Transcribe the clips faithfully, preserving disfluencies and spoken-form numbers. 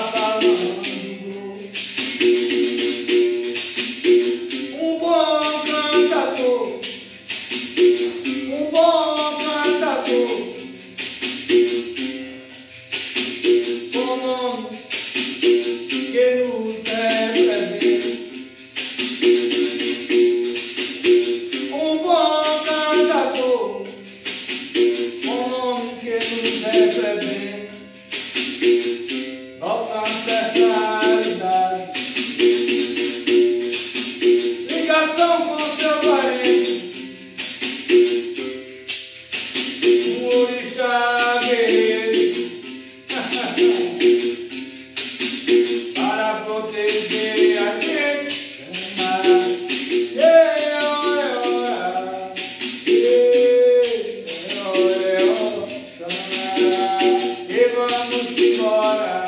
falando. Um bom cantador, um bom cantador, com nome que nos representa. Um bom cantador, com nome que nos representa. Nossa ancestralidade, ligação com seu parente, um orixá guerreiro, para proteger a gente. E vamos embora,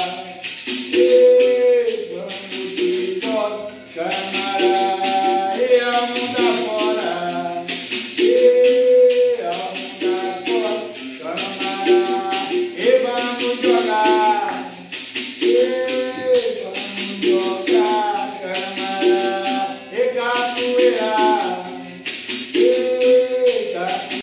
e vamos embora, camarada, e a mundo